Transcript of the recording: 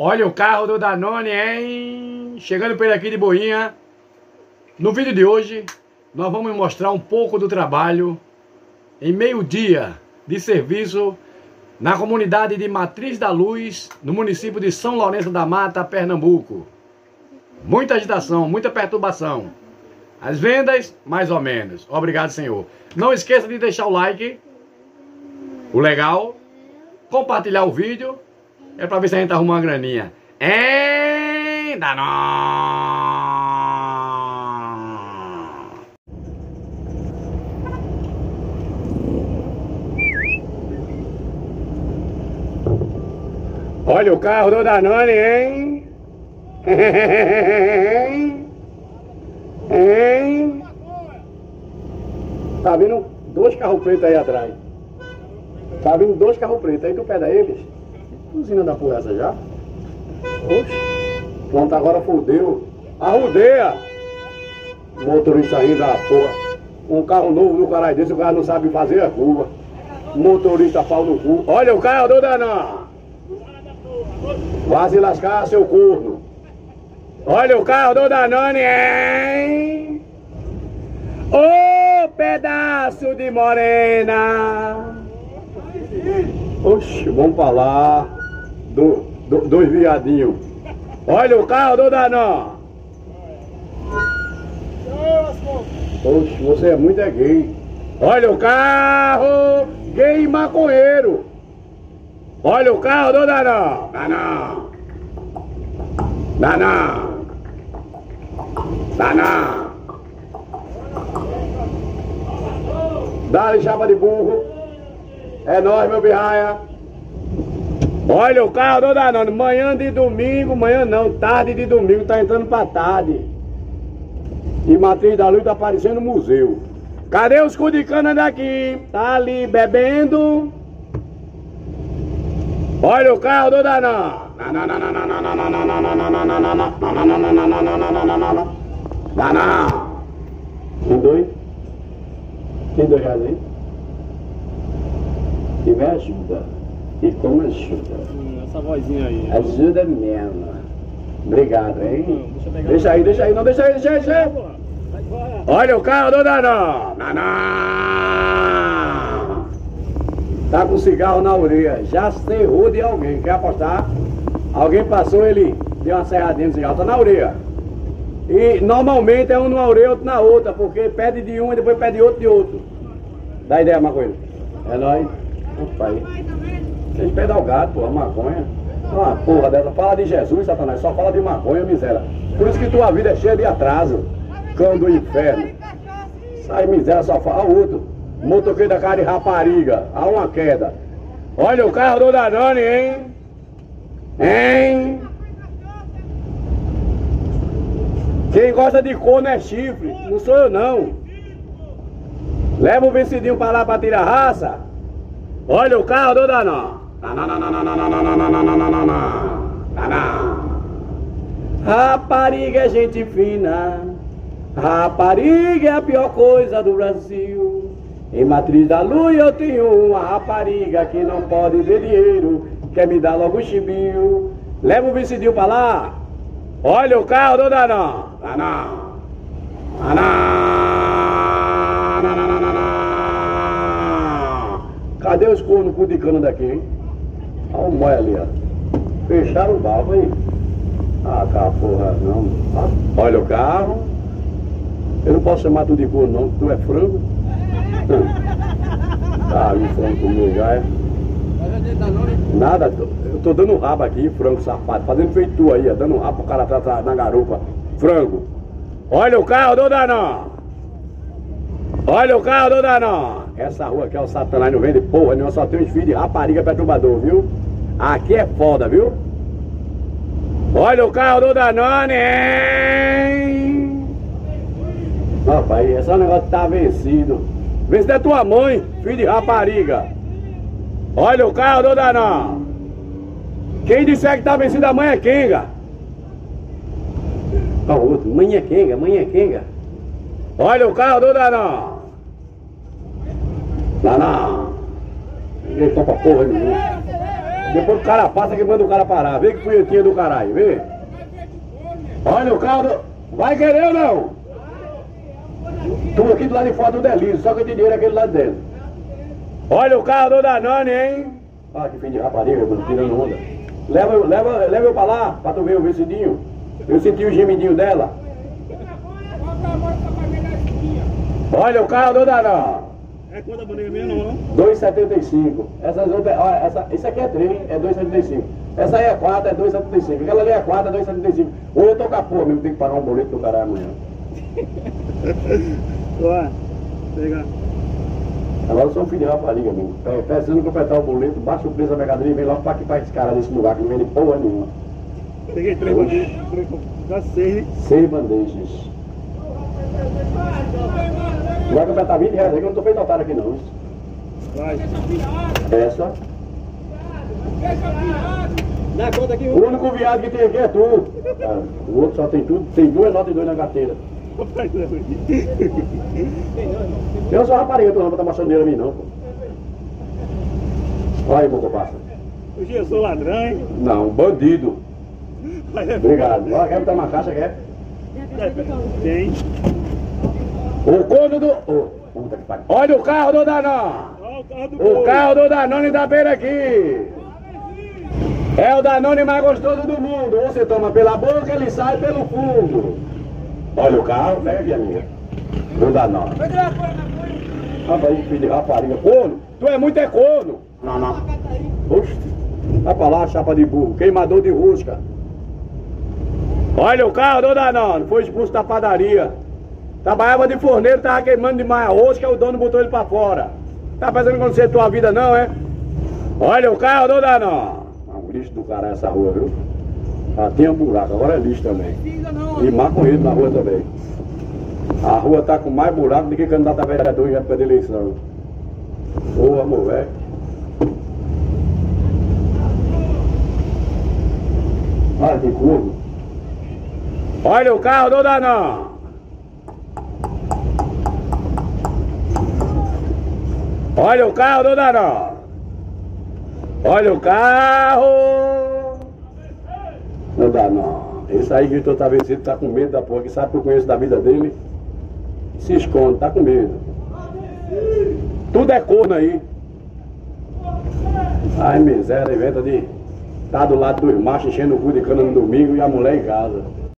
Olha o carro do Danone, hein? Chegando por aqui de boinha. No vídeo de hoje, nós vamos mostrar um pouco do trabalho em meio-dia de serviço na comunidade de Matriz da Luz, no município de São Lourenço da Mata, Pernambuco. Muita agitação, muita perturbação. As vendas, mais ou menos. Obrigado, Senhor. Não esqueça de deixar o like, o legal, compartilhar o vídeo. É pra ver se a gente arruma uma graninha. Ainda não. Olha o carro do Danone, hein? Hein? Tá vindo dois carros pretos aí atrás. Tá vindo dois carros pretos. Aí tu pega eles. Usina da porra essa já? Oxe. Pronto, agora fodeu. Arrudeia! Motorista ainda, porra. Um carro novo no caralho desse, o cara não sabe fazer a curva. Motorista pau no cu. Olha o carro do Danão. Quase lascar seu corno. Olha o carro do Danone, hein? Ô pedaço de morena. Oxe, vamos falar. Dois viadinhos. Olha o carro do Danão. Oxe, você é muito gay. Olha o carro gay maconheiro. Olha o carro do Danão. Danão. Danão. Danão. Dá-lhe chapa de burro. É nóis, meu birraia. Olha o carro do Danone. Manhã de domingo, manhã não, tarde de domingo, tá entrando pra tarde. E Matriz da Luz tá parecendo um museu. Cadê os cu de cana daqui? Tá ali bebendo. Olha o carro do Danone. Danone. Tem dois? Tem R$2 aí? E me ajuda. E como ajuda? Essa vozinha aí. Ajuda mesmo. Obrigado, hein? Deixa aí, não, deixa aí. Olha o carro do Danão. Danão. Tá com cigarro na orelha. Já cerrou de alguém. Quer apostar? Alguém passou, ele deu uma serradinha de cigarro. Tá na orelha. E normalmente é um numa orelha, outro na outra. Porque pede de um e depois pede outro de outro. Dá ideia, maconha? É nóis. Opa aí. Vocês pedem ao gato, porra, maconha. Uma porra dessa. Fala de Jesus, Satanás. Só fala de maconha, miséria. Por isso que tua vida é cheia de atraso. Cão do inferno. Sai miséria, só fala outro. Motoqueiro da cara de rapariga. Há uma queda. Olha o carro do Danone, hein? Hein? Quem gosta de corno é chifre. Não sou eu, não. Leva o vencidinho pra lá pra tirar raça. Olha o carro do Danão. Rapariga é gente fina. Rapariga é a pior coisa do Brasil. Em Matriz da Luz eu tenho uma rapariga que não pode ver dinheiro. Quer me dar logo um chibio. Leva o vencidinho pra lá. Olha o carro do Danão. Danão. Cadê os cornos cu de cana daqui, hein? Olha o mói ali, ó. Fecharam o barco aí. Ah, cá, porra, não. Olha o carro. Eu não posso chamar tu de corno, não. Tu é frango. Tá, o frango comigo já é. Nada, eu tô dando rabo aqui, frango safado. Fazendo feito tu aí, ó. Dando rabo pro cara atrás na garupa. Frango. Olha o carro do Danão. Olha o carro do Danão. Essa rua aqui é o Satanás, não vende porra nenhuma, só tem uns filhos de rapariga perturbador, viu? Aqui é foda, viu? Olha o carro do Danone, hein? Rapaz, esse negócio tá vencido. Vê se é tua mãe, filho de rapariga. Olha o carro do Danone. Quem disser que tá vencido a mãe é Kenga. Olha o outro, mãe é Kenga, mãe é Kenga. Olha o carro do Danão. Danão. Ninguém topa porra nenhuma. Depois o cara passa que manda o cara parar. Vê que punhetinha do caralho, vê. Olha o carro do... Vai querer ou não? Tu aqui do lado de fora do Delírio, só que tem dinheiro aquele lado dentro. Olha o carro do Danone, hein? Ah, que fim de rapariga, mano, tirando onda. Leva eu pra lá, pra tu ver o vestidinho. Eu senti o gemidinho dela. Olha o carro do Danone. É quanto a bandeira mesmo, não? 2,75. Essas outras, olha, esse aqui é 3, é 2,75. Essa aí é 4, é 2,75. Aquela ali é 4, é 2,75. Ou eu tô com a porra mesmo, tem que pagar um boleto do caralho amanhã. Ó, pega. Agora eu sou um filho de rapariga, amigo. Precisando completar o boleto, baixa o preço da mercadoria e vem logo pra aqui pra esse cara desse lugar que não vende porra nenhuma. Peguei 3 bandejas, quase 6, hein? 6 bandejas. Vai completar 20 reais aí que eu não tô feito otário aqui não. Vai. Essa. Dá conta aqui, O único viado que tem aqui é tu. Ah, o outro só tem tudo, tem 2 notas e 2 na carteira. Eu não sou rapariga, tu não botar maçoneira a mim não, pô. Olha aí, boca passa. Hoje eu sou ladrão, hein? Não, bandido. Obrigado. Olha, quer botar uma caixa, quer? Tem. O corno do... Oh, puta que pariu. Olha o carro do Danone. O carro do Danone da beira aqui. É o Danone mais gostoso do mundo. Você toma pela boca, ele sai pelo fundo. Olha o carro, pega aqui, amiga. Do Danone. Rapaz, filho de rapariga. Corno? Tu é muito corno. Não. Oxe. Vai pra lá, chapa de burro. Queimador de rosca. Olha o carro do Danone. Foi expulso da padaria. Trabalhava de forneiro, tava queimando demais a rosca, o dono botou ele pra fora. Tá pensando que não sei tua vida não, é? Olha o carro do Danone. Um lixo do caralho essa rua, viu? Ah, tinha um buraco, agora é lixo também. E maconheiro na rua também. A rua tá com mais buraco do que candidato a vereador em época de eleição. Ô, amor, velho. Olha que curvo. Olha o carro do Danone. Olha o carro do Danone. Olha o carro. Não dá não. Esse aí gritou, tá vencido, tá com medo da porra, que sabe que eu conheço da vida dele. Se esconde, tá com medo. Tudo é corno aí. Ai, miséria, inventa de tá do lado dos machos enchendo o cu de cana no domingo e a mulher em casa.